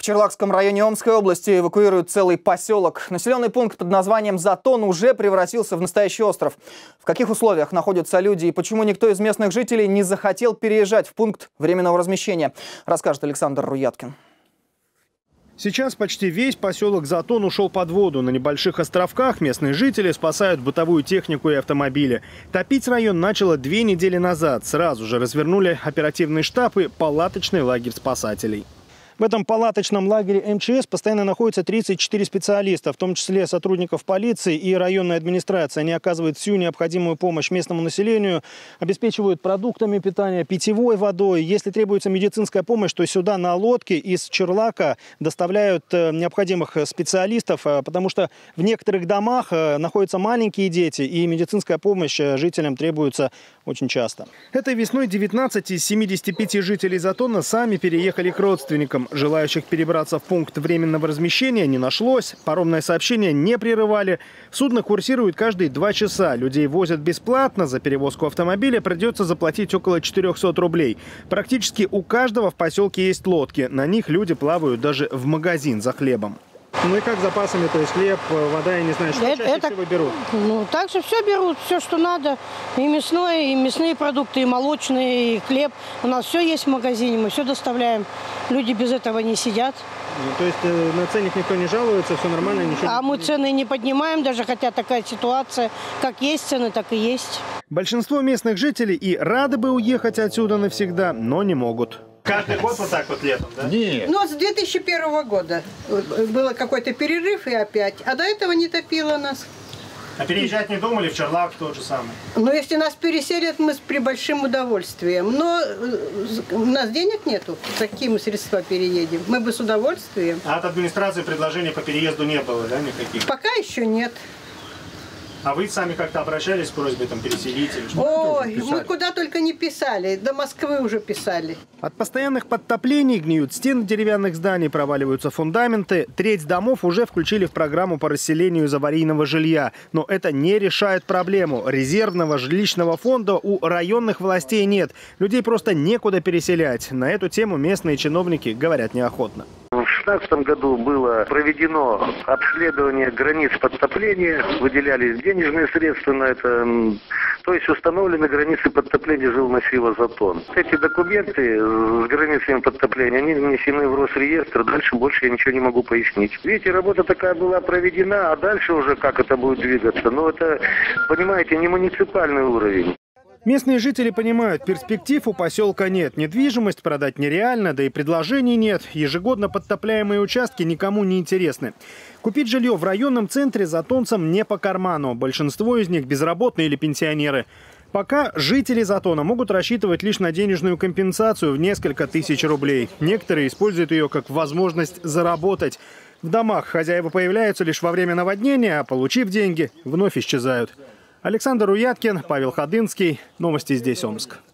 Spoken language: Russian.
В Черлакском районе Омской области эвакуируют целый поселок. Населенный пункт под названием Затон уже превратился в настоящий остров. В каких условиях находятся люди и почему никто из местных жителей не захотел переезжать в пункт временного размещения, расскажет Александр Руяткин. Сейчас почти весь поселок Затон ушел под воду. На небольших островках местные жители спасают бытовую технику и автомобили. Топить район начало 2 недели назад. Сразу же развернули оперативный штаб и палаточный лагерь спасателей. В этом палаточном лагере МЧС постоянно находится 34 специалиста, в том числе сотрудников полиции и районной администрации. Они оказывают всю необходимую помощь местному населению, обеспечивают продуктами питания, питьевой водой. Если требуется медицинская помощь, то сюда на лодке из Черлака доставляют необходимых специалистов, потому что в некоторых домах находятся маленькие дети, и медицинская помощь жителям требуется очень часто. Этой весной 19 из 75 жителей Затона сами переехали к родственникам. Желающих перебраться в пункт временного размещения не нашлось. Паромное сообщение не прерывали. Судно курсирует каждые 2 часа. Людей возят бесплатно. За перевозку автомобиля придется заплатить около 400 рублей. Практически у каждого в поселке есть лодки. На них люди плавают даже в магазин за хлебом. Ну и как с запасами? То есть хлеб, вода, я не знаю, что чаще всего берут? Ну, также все берут, все, что надо. И мясное, и мясные продукты, и молочные, и хлеб. У нас все есть в магазине, мы все доставляем. Люди без этого не сидят. Ну, то есть на ценник никто не жалуется, все нормально? Ничего а мы цены не поднимаем, даже хотя такая ситуация, как есть цены, так и есть. Большинство местных жителей и рады бы уехать отсюда навсегда, но не могут. Каждый год вот так вот летом, да? Нет. Ну, с 2001 года было какой-то перерыв и опять. А до этого не топило нас. А переезжать не думали? В Черлак тот же самый. Ну, если нас переселят, мы при большим удовольствием. Но у нас денег нету. Какие мы средства переедем? Мы бы с удовольствием. А от администрации предложений по переезду не было, да, никаких? Пока еще нет. А вы сами как-то обращались с просьбой там переселить или что-то? Ой, мы куда только не писали, до Москвы уже писали. От постоянных подтоплений гниют стены деревянных зданий, проваливаются фундаменты. Треть домов уже включили в программу по расселению из аварийного жилья. Но это не решает проблему. Резервного жилищного фонда у районных властей нет. Людей просто некуда переселять. На эту тему местные чиновники говорят неохотно. В 2016 году было проведено обследование границ подтопления, выделялись денежные средства на это, то есть установлены границы подтопления жилмассива Затон. Эти документы с границами подтопления, они внесены в Росреестр, дальше больше я ничего не могу пояснить. Видите, работа такая была проведена, а дальше уже как это будет двигаться, но это, понимаете, не муниципальный уровень. Местные жители понимают, перспектив у поселка нет. Недвижимость продать нереально, да и предложений нет. Ежегодно подтопляемые участки никому не интересны. Купить жилье в районном центре затонцам не по карману. Большинство из них безработные или пенсионеры. Пока жители Затона могут рассчитывать лишь на денежную компенсацию в несколько тысяч рублей. Некоторые используют ее как возможность заработать. В домах хозяева появляются лишь во время наводнения, а получив деньги, вновь исчезают. Александр Руяткин, Павел Ходынский. Новости здесь, Омск.